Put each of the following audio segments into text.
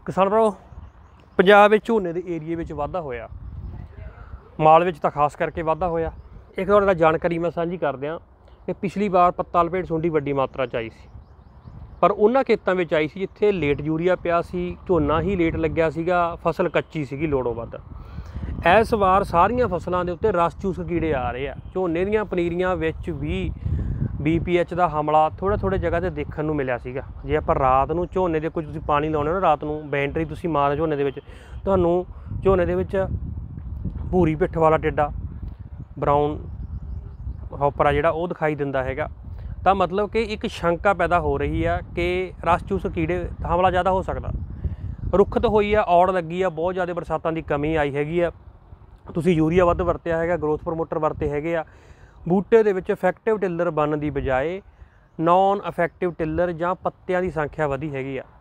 किसान भराओ पंजाब विच झोने के एरिए में वाधा होया, माल विच तां खास करके वाधा होया। एक तुहाडे नाल जानकारी मैं साझी कर दियां कि पिछली बार पत्ता लपेट सुंडी वड्डी मात्रा च आई सी, पर उन्हां खेतां विच आई सी जिथे लेट यूरिया पिया सी, झोना ही लेट लग्गिया सीगा, फसल कच्ची सीगी लोड़ों वध। इस वार सारियां फसलों के उत्ते रस चूस कीड़े आ रहे हैं। झोने दीयां पनीरियां विच भी BPH का हमला थोड़े थोड़े जगह ते देखण नूं मिलिया सीगा। जे आपां रात नूं झोने दे कुछ तुसीं पानी लाउणे ना, रात नूं बैटरी तुसीं मार झोने दे विच, तुहानूं झोने दे विच भूरी पिੱਠ वाला टिड्डा ब्राउन हॉपर आ जिहड़ा वो दिखाई दिंदा हैगा। तां मतलब कि एक शंका पैदा हो रही है कि रस चूस कीड़े हमला ज़्यादा हो सकदा। रुखत होई है, औड़ लगी है, बहुत ज़्यादा बरसातां की कमी आई हैगी है। तुसीं यूरिया वध वरतिया हैगा, ग्रोथ प्रमोटर वरते हैगे आ। बूटे दे विच इफैक्टिव टिलर बनन दी बजाए नॉन इफैक्टिव टिलर जां पत्तियां दी संख्या वधी हैगी आ,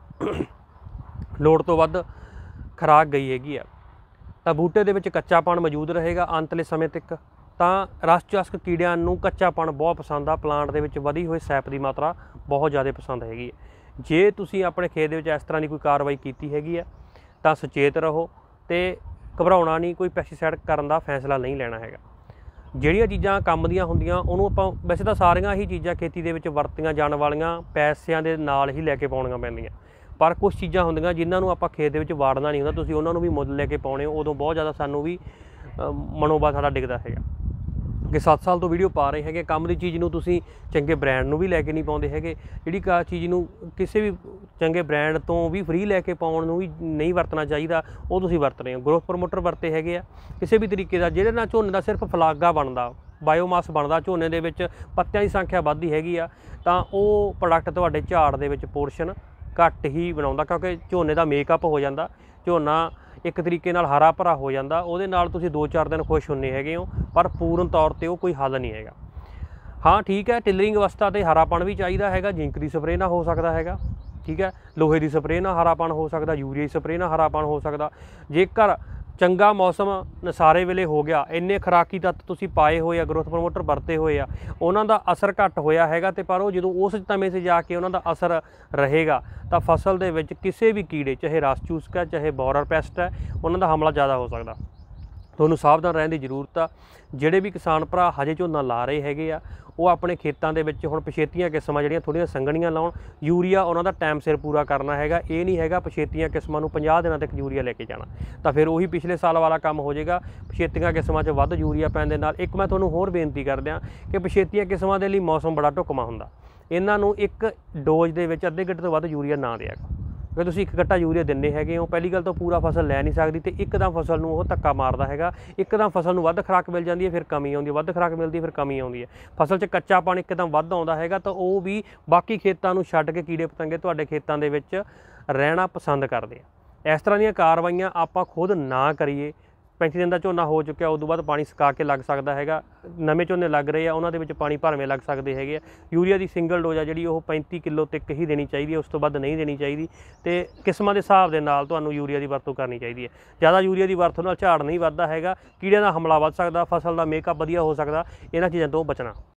लोड़ तो वध खुराक गई हैगी आ, तां बूटे दे विच कच्चापण मौजूद रहेगा अंतले समय तक। तां रस चस्क कीड़ियां नूं कच्चापण बहुत पसंद आ, प्लांट दे विच वधी होई सैप दी मात्रा बहुत ज़्यादा पसंद हैगी है। जे तुसीं अपने खेत दे विच इस तरह की कोई कार्रवाई कीती हैगी है तां सचेत रहो ते घबराउणा नहीं, कोई पैस्टीसाइड करन दा फैसला नहीं लेना हैगा। ਜਿਹੜੀਆਂ ਚੀਜ਼ਾਂ ਕੰਮ ਦੀਆਂ ਹੁੰਦੀਆਂ ਉਹਨੂੰ ਆਪਾਂ ਵੈਸੇ ਤਾਂ ਸਾਰੀਆਂ ਹੀ ਚੀਜ਼ਾਂ ਖੇਤੀ ਦੇ ਵਿੱਚ ਵਰਤੀਆਂ ਜਾਣ ਵਾਲੀਆਂ ਪੈਸਿਆਂ ਦੇ ਨਾਲ ਹੀ ਲੈ ਕੇ ਪਾਉਣੀਆਂ ਪੈਂਦੀਆਂ, ਪਰ ਕੁਝ ਚੀਜ਼ਾਂ ਹੁੰਦੀਆਂ ਜਿਨ੍ਹਾਂ ਨੂੰ ਆਪਾਂ ਖੇਤ ਦੇ ਵਿੱਚ ਵਾੜਨਾ ਨਹੀਂ ਹੁੰਦਾ, ਤੁਸੀਂ ਉਹਨਾਂ ਨੂੰ ਵੀ ਮੁੱਲ ਲੈ ਕੇ ਪਾਉਣੇ ਹੋ, ਉਦੋਂ ਬਹੁਤ ਜ਼ਿਆਦਾ ਸਾਨੂੰ ਵੀ ਮਨੋਬਲ ਸਾਡਾ ਡਿੱਗਦਾ ਹੈਗਾ ਕਿ 7 ਸਾਲ ਤੋਂ ਵੀਡੀਓ ਪਾ ਰਹੇ ਹੈਗੇ। ਕੰਮ ਦੀ ਚੀਜ਼ ਨੂੰ ਤੁਸੀਂ ਚੰਗੇ ਬ੍ਰਾਂਡ ਨੂੰ ਵੀ ਲੈ ਕੇ ਨਹੀਂ ਪਾਉਂਦੇ ਹੈਗੇ, ਜਿਹੜੀ ਚੀਜ਼ ਨੂੰ ਕਿਸੇ ਵੀ ਚੰਗੇ ਬ੍ਰਾਂਡ ਤੋਂ ਵੀ ਫ੍ਰੀ ਲੈ ਕੇ ਪਾਉਣ ਨੂੰ ਵੀ ਨਹੀਂ ਵਰਤਣਾ ਚਾਹੀਦਾ, ਉਹ ਤੁਸੀਂ ਵਰਤ ਰਹੇ ਹੋ। ਗਰੋਥ ਪ੍ਰਮੋਟਰ ਵਰਤੇ ਹੈਗੇ ਆ ਕਿਸੇ ਵੀ ਤਰੀਕੇ ਦਾ, ਜਿਹਦੇ ਨਾਲ ਝੋਨੇ ਦਾ ਸਿਰਫ ਫਲਾਗਾ ਬਣਦਾ, ਬਾਇਓਮਾਸ ਬਣਦਾ, ਝੋਨੇ ਦੇ ਵਿੱਚ ਪੱਤਿਆਂ ਦੀ ਸੰਖਿਆ ਵੱਧਦੀ ਹੈਗੀ ਆ, ਤਾਂ ਉਹ ਪ੍ਰੋਡਕਟ ਤੁਹਾਡੇ ਝਾੜ ਦੇ ਵਿੱਚ ਪੋਰਸ਼ਨ ਘੱਟ ਹੀ ਬਣਾਉਂਦਾ, ਕਿਉਂਕਿ ਝੋਨੇ ਦਾ ਮੇਕਅਪ ਹੋ ਜਾਂਦਾ, ਝੋਨਾ एक तरीके नाल हरा भरा हो जाता, उहदे नाल तुसीं 2-4 दिन खुश होंदे हैगे हो, पर पूर्ण तौर पर वो कोई हल नहीं हैगा। हाँ ठीक है, टिलरिंग अवस्था ते हरापन भी चाहिए हैगा, जिंक की स्प्रे ना हो सकता हैगा, ठीक है, लोहे की स्प्रे ना हरापन हो सकता, यूरिया की स्प्रे ना हरापन हो सकता। जेकर चंगा मौसम नसारे वेले हो गया, इन्ने खुराकी तत्त तुसीं पाए होए आ, ग्रोथ प्रमोटर वरते होए आ, उन्हां दा असर घट होया हैगा, ते पर वो जदों उस समय से जाके उन्हां दा असर रहेगा तां फसल दे विच किसी भी कीड़े, चाहे रस चूसक है, चाहे बॉरर पेस्ट है, उन्हां दा हमला ज़्यादा हो सकदा। तुहानूं सावधान रहण दी जरूरत आ। ਜਿਹੜੇ भी किसान भरा हजे झोना ला रहे हैगे आ, ਉਹ ਆਪਣੇ ਖੇਤਾਂ ਦੇ ਵਿੱਚ ਹੁਣ ਪਛੇਤੀਆਂ ਕਿਸਮਾਂ ਜਿਹੜੀਆਂ ਥੋੜ੍ਹੀਆਂ ਸੰਘਣੀਆਂ ਲਾਉਣ। ਯੂਰੀਆ ਉਹਨਾਂ ਦਾ ਟਾਈਮ ਸਿਰ ਪੂਰਾ ਕਰਨਾ ਹੈਗਾ, ਇਹ ਨਹੀਂ ਹੈਗਾ ਪਛੇਤੀਆਂ ਕਿਸਮਾਂ ਨੂੰ 50 ਦਿਨਾਂ ਤੱਕ ਯੂਰੀਆ ਲੈ ਕੇ ਜਾਣਾ, ਤਾਂ ਫਿਰ ਉਹੀ ਪਿਛਲੇ ਸਾਲ ਵਾਲਾ ਕੰਮ ਹੋ ਜਾਏਗਾ। ਪਛੇਤੀਆਂ ਕਿਸਮਾਂ 'ਚ ਵੱਧ ਯੂਰੀਆ ਪੈਣ ਦੇ ਨਾਲ ਇੱਕ ਮੈਂ ਤੁਹਾਨੂੰ ਹੋਰ ਬੇਨਤੀ ਕਰ ਦਿਆਂ ਕਿ ਪਛੇਤੀਆਂ ਕਿਸਮਾਂ ਦੇ ਲਈ ਮੌਸਮ ਬੜਾ ਢੁਕਵਾਂ ਹੁੰਦਾ, ਇਹਨਾਂ ਨੂੰ ਇੱਕ ਡੋਜ਼ ਦੇ ਵਿੱਚ ਅੱਧੇ ਗੱਟੇ ਤੋਂ ਵੱਧ ਯੂਰੀਆ ਨਾ ਦਿਆ ਕਰੋ। ਫਿਰ ਤੁਸੀਂ ਇੱਕ ਗੱਟਾ ਯੂਰੀਆ ਦਿੰਦੇ ਹੈਗੇ ਹੋ, ਪਹਿਲੀ ਗੱਲ ਤਾਂ ਪੂਰਾ ਫਸਲ ਲੈ ਨਹੀਂ ਸਕਦੀ, ਤੇ ਇੱਕਦਮ ਫਸਲ ਨੂੰ ਉਹ ਧੱਕਾ ਮਾਰਦਾ ਹੈਗਾ, ਇੱਕਦਮ ਫਸਲ ਨੂੰ ਵੱਧ ਖੁਰਾਕ ਮਿਲ ਜਾਂਦੀ ਹੈ, ਫਿਰ ਕਮੀ ਆਉਂਦੀ ਹੈ, ਵੱਧ ਖੁਰਾਕ ਮਿਲਦੀ ਹੈ, ਫਿਰ ਕਮੀ ਆਉਂਦੀ ਹੈ। ਫਸਲ 'ਚ ਕੱਚਾਪਣ ਇੱਕਦਮ ਵੱਧ ਆਉਂਦਾ ਹੈਗਾ, ਤਾਂ ਉਹ ਵੀ ਬਾਕੀ ਖੇਤਾਂ ਨੂੰ ਛੱਡ ਕੇ ਕੀੜੇ ਪਤੰਗੇ ਤੁਹਾਡੇ ਖੇਤਾਂ ਦੇ ਵਿੱਚ ਰਹਿਣਾ ਪਸੰਦ ਕਰਦੇ ਆ। ਇਸ ਤਰ੍ਹਾਂ ਦੀਆਂ ਕਾਰਵਾਈਆਂ ਆਪਾਂ ਖੁਦ ਨਾ ਕਰੀਏ। 35 ਦਿਨ ਦਾ ਝੋਨਾ ਹੋ ਚੁੱਕਿਆ, ਉਦੋਂ ਬਾਅਦ ਪਾਣੀ ਸੁਕਾ ਕੇ ਲੱਗ ਸਕਦਾ ਹੈਗਾ, ਨਵੇਂ ਝੋਨੇ ਲੱਗ ਰਹੇ ਆ ਉਹਨਾਂ ਦੇ ਵਿੱਚ ਪਾਣੀ ਭਰਵੇਂ ਲੱਗ ਸਕਦੇ ਹੈਗੇ ਆ। ਯੂਰੀਆ ਦੀ ਸਿੰਗਲ ਡੋਜ਼ ਆ ਜਿਹੜੀ ਉਹ 35 ਕਿਲੋ ਤੱਕ ਹੀ ਦੇਣੀ ਚਾਹੀਦੀ ਹੈ, ਉਸ ਤੋਂ ਵੱਧ ਨਹੀਂ ਦੇਣੀ ਚਾਹੀਦੀ, ਤੇ ਕਿਸਮਾਂ ਦੇ ਹਿਸਾਬ ਦੇ ਨਾਲ ਤੁਹਾਨੂੰ ਯੂਰੀਆ ਦੀ ਵਰਤੋਂ ਕਰਨੀ ਚਾਹੀਦੀ ਹੈ। ਜ਼ਿਆਦਾ ਯੂਰੀਆ ਦੀ ਵਰਤੋਂ ਨਾਲ ਝਾੜ ਨਹੀਂ ਵੱਧਦਾ ਹੈਗਾ, ਕੀੜਿਆਂ ਦਾ ਹਮਲਾ ਵੱਧ ਸਕਦਾ, ਫਸਲ ਦਾ ਮੇਕਅਪ ਵਧੀਆ ਹੋ ਸਕਦਾ, ਇਹਨਾਂ ਚੀਜ਼ਾਂ ਤੋਂ ਬਚਣਾ।